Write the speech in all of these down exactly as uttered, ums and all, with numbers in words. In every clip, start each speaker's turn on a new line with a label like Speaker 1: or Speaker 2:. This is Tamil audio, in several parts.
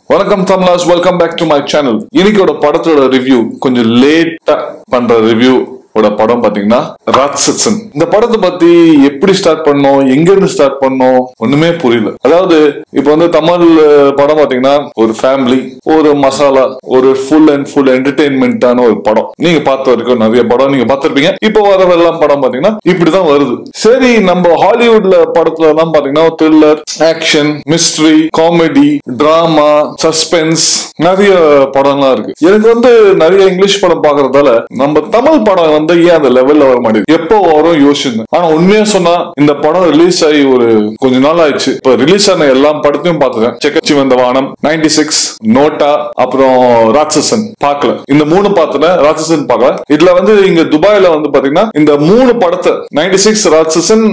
Speaker 1: வணக்கம் தமிழாஸ், welcome back to my channel. இன்னைக்கோட படத்தோட ரிவ்யூ கொஞ்சம் லேட்டா பண்ற ரிவ்யூ ஓட படம் பாத்தீங்கன்னா ராட்சசன். இந்த படத்தை பத்தி எப்படி ஸ்டார்ட் பண்ணோம், எங்க இருந்து ஸ்டார்ட் பண்ணோம் ஒண்ணுமே புரியல. அதாவது இப்ப வந்து தமிழ் படம் பாத்தீங்கன்னா ஒரு ஃபேமிலி, ஒரு மசாலா, ஒரு ஃபுல் அண்ட் ஃபுல் என்டர்டெயின்மெண்டான ஒரு படம். நீங்க பார்த்த வரைக்கும் நிறைய படம் நீங்க பார்த்திருப்பீங்க. இப்ப வரவெல்லாம் படம் பாத்தீங்கன்னா இப்படிதான் வருது. சரி, நம்ம ஹாலிவுட்ல படத்துல எல்லாம் பாத்தீங்கன்னா thriller, action, mystery, comedy, drama, suspense நிறைய படம்லாம் இருக்கு. எனக்கு வந்து நிறைய இங்கிலீஷ் படம் பாக்குறதால நம்ம தமிழ் படம் வந்து ஏன் அந்த லெவல்ல வர மாட்டேங்குது, எப்போ வரும் யோசிச்சுங்க. ஆனா உண்மையா சொன்னா இந்த படம் ரிலீஸ் ஆகி ஒரு கொஞ்ச நாள் ஆயிடுச்சு. இப்ப ரிலீஸ் ஆன எல்லா படத்தையும் பாத்துட்டேன். செக்கச்சி வந்த வானம், நைன்டி சிக்ஸ், நோட்டா, அப்புறம் ராட்சசன் பார்க்கல. இந்த மூணு பார்த்துட்டேன், ராட்சசன் பார்க்கல. இதுல வந்து இங்க துபாயில வந்து பாத்தீங்கன்னா இந்த மூணு படத்தை நைன்டி சிக்ஸ், ராட்சசன்,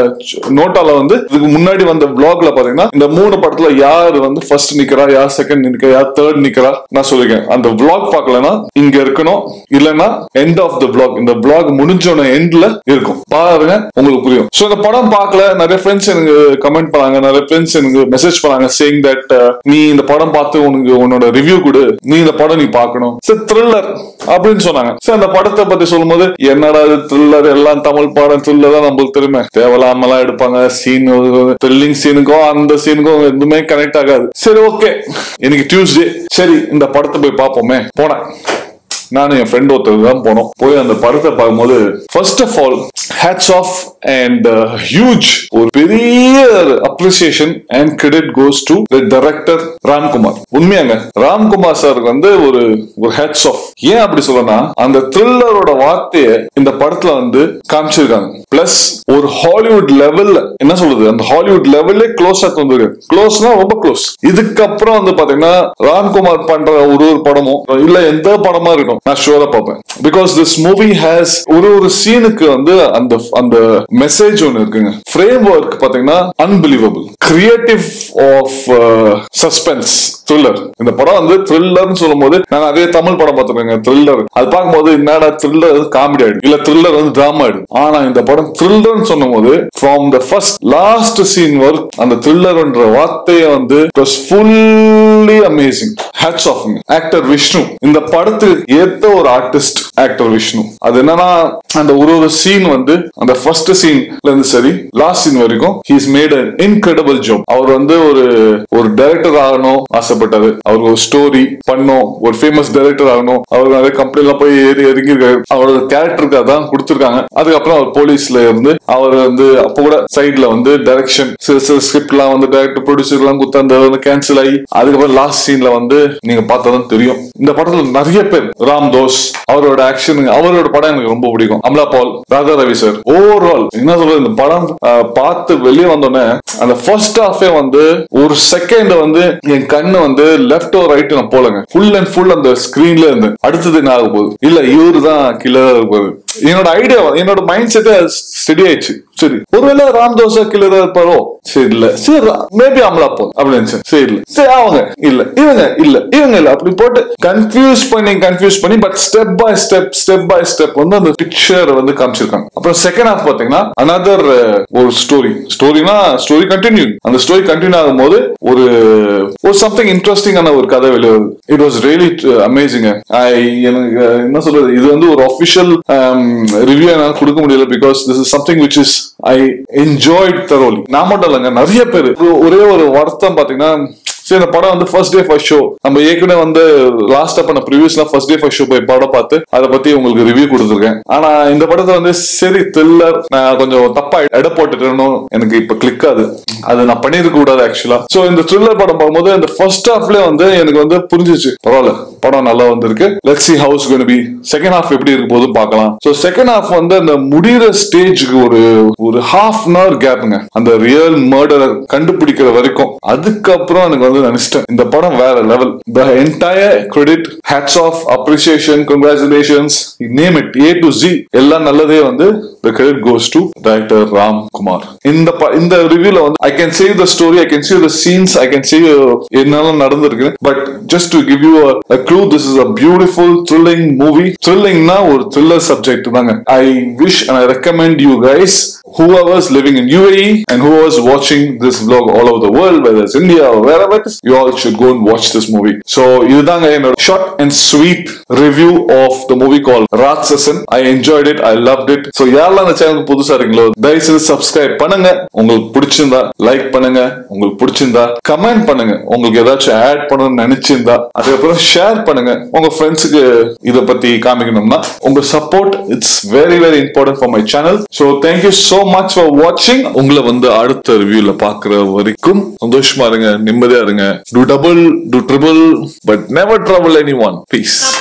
Speaker 1: நோட்டால வந்து இதுக்கு முன்னாடி வந்த vlogல பாத்தீங்கன்னா இந்த மூணு படத்துல யார் வந்து ஃபர்ஸ்ட் நிக்கிறா, யார் செகண்ட் நிக்கிறா, யார் தேர்ட் நிக்கிறா நான் சொல்லிருக்கேன். அந்த vlog பார்க்கலன்னா இங்க இருக்கணும், இல்லன்னா எண்ட் ஆஃப் த vlog, இந்த vlog முடிஞ்சோன எண்ட்ல இருக்கும், பாருங்க உங்களுக்கு புரியும். சோ இந்த படம் பார்க்கல. நிறைய ஃப்ரெண்ட்ஸ் எனக்கு கமெண்ட் பண்ணாங்க, நிறைய ஃப்ரெண்ட்ஸ் எனக்கு மெசேஜ் பண்ணாங்க சேயிங் தட் நீ இந்த படம் பார்த்து உனக்கு உன்னோட ரிவ்யூ கொடு, நீ இந்த படம் நீ பார்க்கணும், சரி த்ரில்லர் அப்படின்னு சொன்னாங்க. சரி, அந்த படத்தை பத்தி சொல்லும்போது என்னடா இது த்ரில்லர், எல்லாம் தமிழ் படம் த்ரில்லர் தான் நம்மளுக்கு தெரியுமே, தேவையில்லாமலாம் எடுப்பாங்க சீன், த்ரில்லிங் சீனுக்கும் அந்த சீனுக்கும் எதுவுமே கனெக்ட் ஆகாது. சரி ஓகே, இன்னைக்கு டியூஸ்டே, சரி இந்த படத்தை போய் பார்ப்போமே. போனேன், நானும் என் ஃப்ரெண்ட் ஒருத்தர் தான் போனோம். போய் அந்த படத்தை பார்க்கும்போது first of all hats off and huge ஒரு பெரிய appreciation and credit goes to the director Ramkumar. உண்மையாங்க ராம்குமார் சாருக்கு வந்து ஒரு ஒரு ஹேட்ஸ் ஆஃப். ஏன் அப்படி சொல்லனா, அந்த த்ரில்லரோட வார்த்தையை இந்த படத்துல வந்து காமிச்சிருக்காங்க. பிளஸ் ஒரு ஹாலிவுட் லெவல்ல என்ன சொல்றது, அந்த ஹாலிவுட் லெவல்லே க்ளோஸ் ஆ வந்துருக்கு. க்ளோஸ்னா ரொம்ப க்ளோஸ். இதுக்கப்புறம் வந்து பாத்தீங்கன்னா ராம்குமார் பண்ற ஒரு ஒரு படமும் இல்ல எந்த படமா இருக்கட்டும் நான் ஷோரா பார்ப்பேன். பிகாஸ் திஸ் மூவி ஹேஸ் ஒரு ஒரு சீனுக்கு வந்து அந்த அந்த மெசேஜ் ஒன்னு இருக்குங்க. ஃப்ரேம் ஒர்க் பாத்தீங்கன்னா unbelievable. Creative of suspense thriller. இந்த படம் வந்து த்ரில்லர்னு சொல்லும் போது நான் அதே தமிழ் படம் பார்த்துருக்கேங்க த்ரில்லர். அது பார்க்கும்போது என்னடா த்ரில்லர் காமெடி ஆயிடும், இல்ல த்ரில்லர் வந்து டிராமா ஆயிடும். ஆனா இந்த படம் த்ரில்லர்னு சொல்லும் போது from the first last scene work அந்த த்ரில்லர்ன்ற வார்த்தையை வந்து fully amazing. Hats off actor Vishnu. இந்த படத்துக்கு ஏத்த ஒரு ஆர்டிஸ்ட் ஆக்டர் விஷ்ணு. அது என்னன்னா அந்த ஒரு ஒரு சீன் வந்து அந்த ஃபர்ஸ்ட் சீன்ல இருந்து சரி லாஸ்ட் சீன் வரைக்கும் he has made an incredible job. அவர் வந்து ஒரு ஒரு டைரக்டர் ஆகணும் ஆசைப்பட்டாரு. அவருக்கு ஒரு ஸ்டோரி பண்ணும், ஒரு ஃபேமஸ் டைரக்டர் ஆகணும். அவர் நிறைய கம்பெனி எல்லாம் போய் ஏறி இறங்கிருக்காரு. அவரோட கேரக்டருக்கு அதான் கொடுத்திருக்காங்க. அதுக்கப்புறம் அவர் போலீஸ்ல இருந்து அவர் வந்து அப்ப கூட சைட்ல வந்து டைரக்ஷன் சில சில ஸ்கிரிப்ட் எல்லாம் வந்து டைரக்டர் ப்ரொடியூசர் எல்லாம் கொடுத்து அந்த கேன்சல் ஆகி அதுக்கப்புறம் லாஸ்ட் சீன்ல வந்து நீங்க பார்த்தாதான் தெரியும். இந்த படத்துல நிறைய பேர், ராம் தோஸ் அவரோட ஆக்ஷன், அவரோட படம் எனக்கு ரொம்ப பிடிக்கும். அமலா பால், ராதா ரவி சார், ஓவரால் என்ன சொல்றது, இந்த படம் பார்த்து வெளியே வந்தோடனே அந்த ஃபர்ஸ்ட் ஹாஃபே வந்து ஒரு செகண்ட் வந்து என் கண்ணு வந்து லெஃப்ட் ஓ ரைட் நான் போலங்க. ஃபுல் அண்ட் ஃபுல் அந்த ஸ்கிரீன்ல இருந்து அடுத்தது என்ன ஆக போகுது, இல்ல இவரு தான் கில்லரா இருக்க போகுது. என்னோட ஐடியா, என்னோட மைண்ட் செட்டே ஸ்டடி ஆயிடுச்சு. சரி, ஒருவேளை ராம் தோசா கில்லரா இருப்பாரோ, சரி இல்ல, சரி மேபி அமலா பால் அப்படின்னு, சரி இல்ல, சரி அவங்க இல்ல, இவங்க இல்ல, இவங்க இல்ல, அப்படி போட்டு கன்ஃபியூஸ் பண்ணி கன்ஃபியூஸ் பண்ணி but step by step step by step வந்து அந்த பிக்சர் வந்து காமிச்சிருக்காங்க. அப்புறம் செகண்ட் ஹாஃப் பாத்தீங்கன்னா அனதர் ஒரு ஸ்டோரி ஸ்டோரினா ஸ்டோரி கண்டினியூ. அந்த ஸ்டோரி கண்டினியூ ஆகும் போது ஒரு ஒரு சம்திங் இன்ட்ரெஸ்டிங்கான ஒரு கதை வெளியே வருது. It was really amazing. எனக்கு என்ன சொல்றது, இது வந்து ஒரு ஆஃபிஷியல் ரிவ்யூ என்னால கொடுக்க முடியல. Because this is something which is I enjoyed thoroughly. நான் மட்டும் இல்லைங்க, நிறைய பேர். ஒரே ஒரு வருத்தம் பாத்தீங்கன்னா, சரி இந்த படம் வந்து ஃபர்ஸ்ட் டே ஃபர்ஸ்ட் ஷோ நம்ம ஏற்கனவே வந்து லாஸ்டா பண்ண ப்ரிவியூஸ்லாம் ஃபர்ஸ்ட் டே ஃபர்ஸ்ட் ஷோ போய் படம் பார்த்து அதை பத்தி உங்களுக்கு ரிவ்யூ கொடுத்துருக்கேன். ஆனா இந்த படத்தை வந்து சரி த்ரில்லர் நான் கொஞ்சம் தப்பா எடை போட்டுட்டேன்னு எனக்கு இப்ப கிளிக் ஆகுது. அது நான் பண்ணிருக்க கூடாது ஆக்சுவலா. சோ இந்த த்ரில்லர் படம் பார்க்கும்போது இந்த ஃபர்ஸ்ட் ஹாஃப்ல வந்து எனக்கு வந்து புரிஞ்சிச்சு, பரவாயில்ல படம் நல்லா வந்திருக்கு, let's see how it's going to be. Second half எப்படி இருக்க போது பார்க்கலாம். சோ செகண்ட் ஹாஃப் வந்து அந்த முடிகிற ஸ்டேஜுக்கு ஒரு ஒரு ஹாஃப் அன் அவர் கேப்புங்க, அந்த ரியல் மர்டரர் கண்டுபிடிக்கிற வரைக்கும். அதுக்கப்புறம் எனக்கு வந்து நினைச்சிட்டேன் இந்த படம் வேற level. The entire credit, hats off, appreciation, congratulations, name it, A to Z எல்லாம் நல்லதே வந்து the credit goes to director Ram Kumar. இந்த இந்த ரிவ்யூல வந்து I can say the story, I can say the scenes, I can say என்னெல்லாம் நடந்திருக்கு. But just to give you a, a clue, this is a beautiful thrilling movie. Thrilling na ஒரு thriller subject தாங்க. I wish and I recommend you guys whoever's living in U A E and whoever's watching this vlog all over the world, whether it's India or wherever it is, you all should go and watch this movie. So idanga enoda short and sweet review of the movie called Ratsasan. I enjoyed it, I loved it. So யாரெல்லாம் இந்த சேனலுக்கு புதுசா இருக்கீங்களோ தயவு செய்து சப்ஸ்கிரைப் பண்ணுங்க. உங்களுக்கு பிடிச்சிருந்தா லைக் பண்ணுங்க, உங்களுக்கு பிடிச்சிருந்தா கமெண்ட் பண்ணுங்க, உங்களுக்கு ஏதாச்சும் ஆட் பண்ணணும்னு நினைச்சிருந்தா அதுக்கப்புறம் ஷேர் பண்ணுங்க உங்க ஃப்ரெண்ட்ஸுக்கு இத பத்தி காமிக்கணும்னா. உங்க support it's very very important for my channel. So thank you so much for வாட்சிங். உங்களை வந்து அடுத்த ரிவ்யூல பாக்குற வரைக்கும் சந்தோஷமா இருங்க, நிம்மதியா இருங்க. Do double, do triple, but never trouble anyone. Peace.